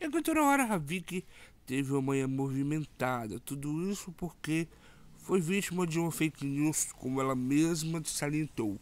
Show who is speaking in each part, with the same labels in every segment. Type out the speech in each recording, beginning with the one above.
Speaker 1: Enquanto na hora a Vicky teve uma manhã movimentada, tudo isso porque foi vítima de uma fake news, como ela mesma salientou.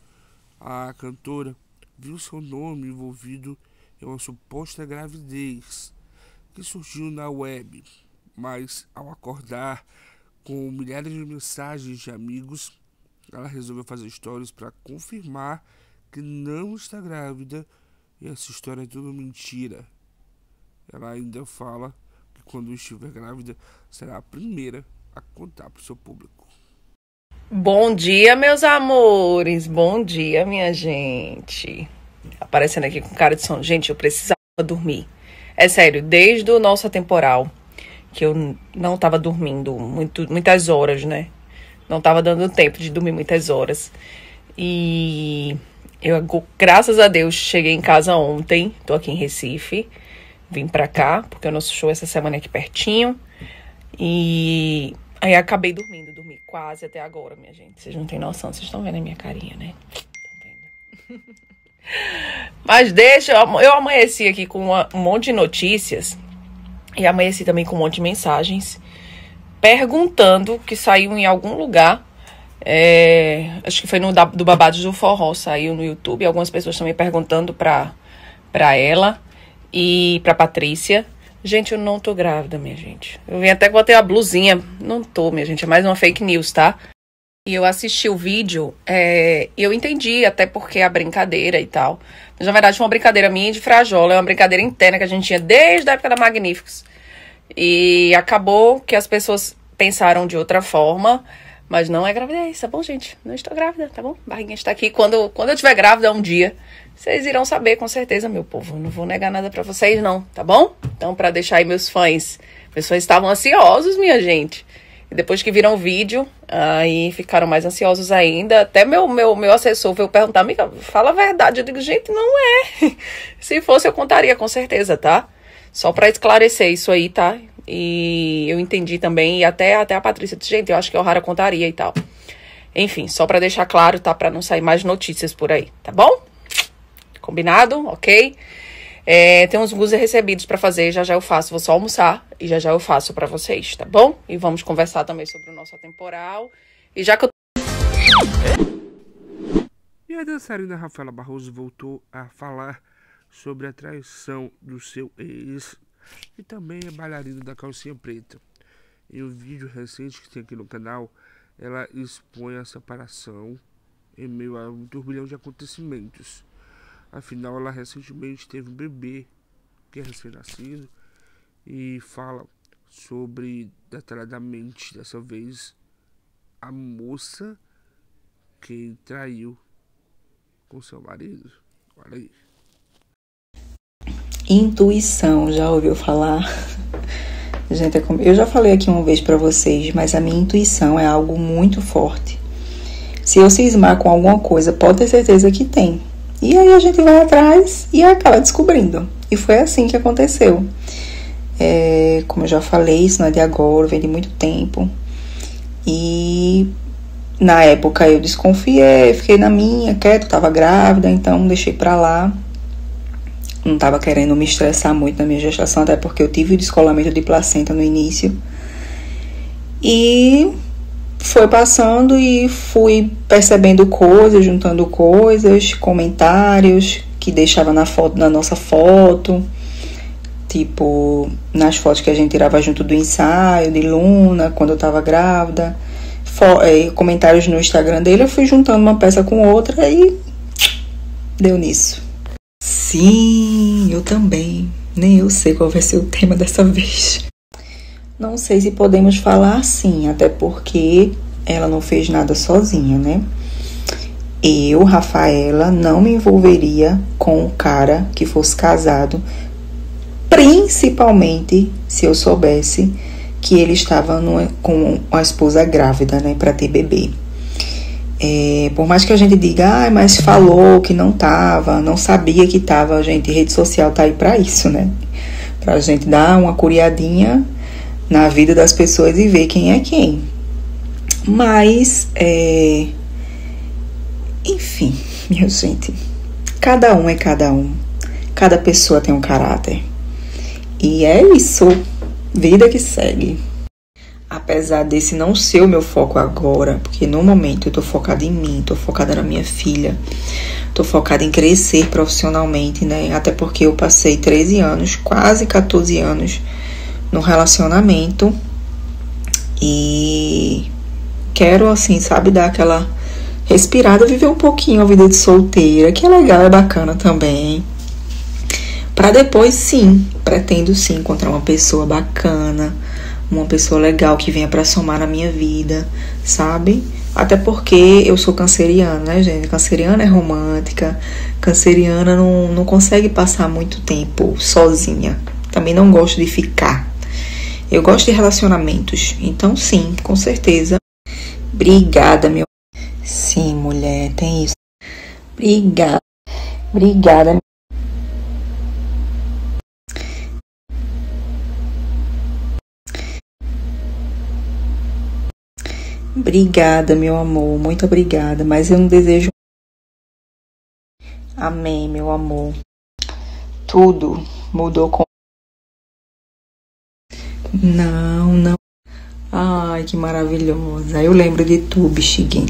Speaker 1: A cantora viu seu nome envolvido em uma suposta gravidez que surgiu na web, mas ao acordar com milhares de mensagens de amigos, ela resolveu fazer stories para confirmar que não está grávida e essa história é tudo mentira. Ela ainda fala que quando estiver grávida será a primeira a contar para o seu público.
Speaker 2: Bom dia, meus amores. Bom dia, minha gente. Aparecendo aqui com cara de sono. Gente, eu precisava dormir. É sério, desde o nosso temporal, que eu não tava dormindo muitas horas, né? Não tava dando tempo de dormir muitas horas. E eu, graças a Deus, cheguei em casa ontem. Tô aqui em Recife. Vim pra cá, porque o nosso show essa semana é aqui pertinho. E aí acabei dormindo. Dormi quase até agora, minha gente. Vocês não têm noção. Vocês estão vendo a minha carinha, né? Estão vendo. Mas deixa, eu amanheci aqui com um monte de notícias. E amanheci também com um monte de mensagens perguntando, que saiu em algum lugar. Acho que foi do Babados do Forró, saiu no YouTube. Algumas pessoas também perguntando pra ela e pra Patrícia. Gente, eu não tô grávida, minha gente. Eu vim até que botei a blusinha. Não tô, minha gente. É mais uma fake news, tá? E eu assisti o vídeo e eu entendi, até porque a brincadeira e tal. Mas, na verdade, foi uma brincadeira minha de Frajola. É uma brincadeira interna que a gente tinha desde a época da Magníficos. E acabou que as pessoas pensaram de outra forma. Mas não é gravidez, tá bom, gente? Não estou grávida, tá bom? Barriguinha está aqui. Quando eu estiver grávida um dia, vocês irão saber com certeza, meu povo. Não vou negar nada pra vocês, não, tá bom? Então, pra deixar aí meus fãs estavam ansiosos, minha gente. E depois que viram o vídeo, aí ficaram mais ansiosos ainda. Até meu assessor veio perguntar, amiga, fala a verdade. Eu digo, gente, não é. Se fosse, eu contaria, com certeza, tá? Só pra esclarecer isso aí, tá? E eu entendi também, e até a Patrícia disse, gente, eu acho que a O'Hara contaria e tal. Enfim, só pra deixar claro, tá? Pra não sair mais notícias por aí, tá bom? Combinado? Ok? Tem uns goodies recebidos pra fazer, já eu faço. Vou só almoçar e já eu faço pra vocês, tá bom? E vamos conversar também sobre o nosso atemporal. E já que eu...
Speaker 1: E a dançarina Rafaela Barroso voltou a falar sobre a traição do seu ex e também é bailarina da calcinha preta. Em um vídeo recente que tem aqui no canal, ela expõe a separação em meio a um turbilhão de acontecimentos. Afinal, ela recentemente teve um bebê, que é recém-nascido, e fala sobre, detalhadamente, dessa vez, a moça que traiu com seu marido. Olha aí.
Speaker 3: Intuição, já ouviu falar? Gente, eu já falei aqui uma vez pra vocês, mas a minha intuição é algo muito forte. Se eu cismar com alguma coisa, pode ter certeza que tem. E aí a gente vai atrás e acaba descobrindo. E foi assim que aconteceu. Como eu já falei, isso não é de agora, vem de muito tempo. E na época eu desconfiei, fiquei na minha, quieto, tava grávida, então deixei pra lá. Não tava querendo me estressar muito na minha gestação, até porque eu tive o descolamento de placenta no início. E foi passando e fui percebendo coisas, juntando coisas, comentários que deixava na nossa foto, tipo, nas fotos que a gente tirava junto do ensaio de Luna, quando eu tava grávida, comentários no Instagram dele, eu fui juntando uma peça com outra e deu nisso. Sim, eu também. Nem eu sei qual vai ser o tema dessa vez. Não sei se podemos falar assim, até porque ela não fez nada sozinha, né? Eu, Rafaela, não me envolveria com um cara que fosse casado, principalmente se eu soubesse que ele estava com uma esposa grávida, né, para ter bebê. Por mais que a gente diga, mas falou que não tava, não sabia que tava, gente, rede social tá aí pra isso, né? Pra gente dar uma curiadinha na vida das pessoas e ver quem é quem. Mas, enfim, minha gente, cada um é cada um. Cada pessoa tem um caráter. E é isso, vida que segue. Apesar desse não ser o meu foco agora, porque no momento eu tô focada em mim, tô focada na minha filha, tô focada em crescer profissionalmente, né? Até porque eu passei 13 anos, quase 14 anos no relacionamento e quero, assim, sabe, dar aquela respirada, viver um pouquinho a vida de solteira, que é legal, é bacana também. Pra depois, sim, pretendo sim encontrar uma pessoa bacana, uma pessoa legal que venha pra somar na minha vida, sabe? Até porque eu sou canceriana, né, gente? Canceriana é romântica, canceriana não consegue passar muito tempo sozinha. Também não gosto de ficar. Eu gosto de relacionamentos, então sim, com certeza. Obrigada, meu. Sim, mulher, tem isso. Obrigada. Obrigada. Obrigada, meu amor, muito obrigada, mas eu não desejo. Amém, meu amor. Tudo mudou com. Não. Ai, que maravilhosa. Eu lembro de tu, bexiguinha.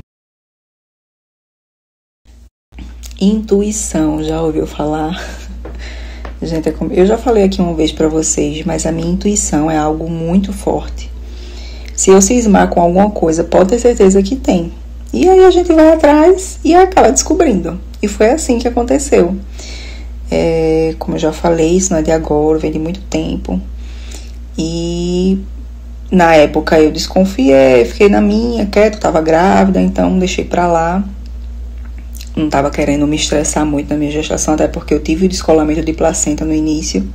Speaker 3: Intuição, já ouviu falar? Gente, eu já falei aqui uma vez pra vocês, mas a minha intuição é algo muito forte. Se eu cismar com alguma coisa, pode ter certeza que tem. E aí a gente vai atrás e acaba descobrindo. E foi assim que aconteceu. Como eu já falei, isso não é de agora, vem de muito tempo. E na época eu desconfiei, fiquei na minha, quieto, tava grávida, então deixei pra lá. Não tava querendo me estressar muito na minha gestação, até porque eu tive o descolamento de placenta no início.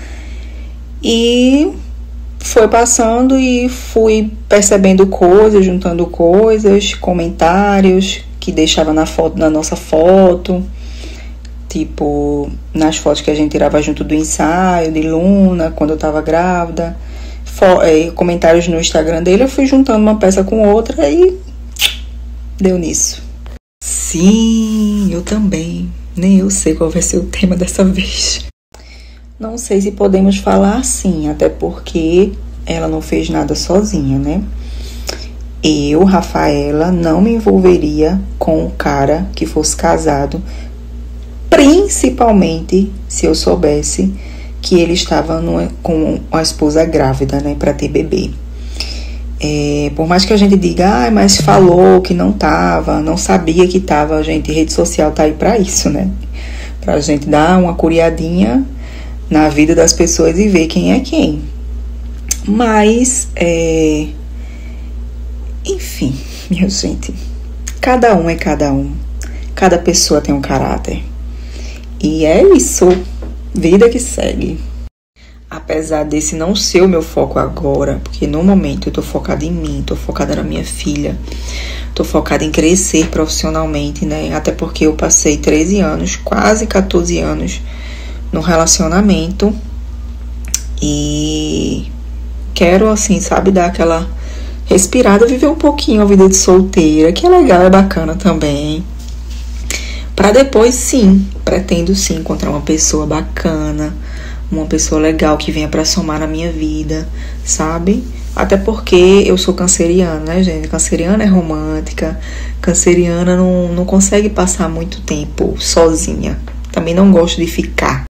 Speaker 3: E foi passando e fui percebendo coisas, juntando coisas, comentários que deixava na nossa foto, tipo, nas fotos que a gente tirava junto do ensaio de Luna, quando eu tava grávida, comentários no Instagram dele, eu fui juntando uma peça com outra e deu nisso. Sim, eu também. Nem eu sei qual vai ser o tema dessa vez. Não sei se podemos falar assim, até porque ela não fez nada sozinha, né? Eu, Rafaela, não me envolveria com um cara que fosse casado, principalmente se eu soubesse que ele estava com uma esposa grávida, né, para ter bebê. Por mais que a gente diga, mas falou que não tava, não sabia que tava, gente, rede social tá aí pra isso, né? Pra gente dar uma curiadinha na vida das pessoas e ver quem é quem. Mas, enfim, minha gente, cada um é cada um. Cada pessoa tem um caráter. E é isso, vida que segue. Apesar desse não ser o meu foco agora, porque no momento eu tô focada em mim, tô focada na minha filha, tô focada em crescer profissionalmente, né? Até porque eu passei 13 anos, quase 14 anos no relacionamento e quero, assim, sabe, dar aquela respirada, viver um pouquinho a vida de solteira, que é legal, é bacana também. Pra depois, sim, pretendo sim encontrar uma pessoa bacana, uma pessoa legal que venha pra somar na minha vida, sabe? Até porque eu sou canceriana, né, gente? Canceriana é romântica, canceriana não consegue passar muito tempo sozinha. Também não gosto de ficar.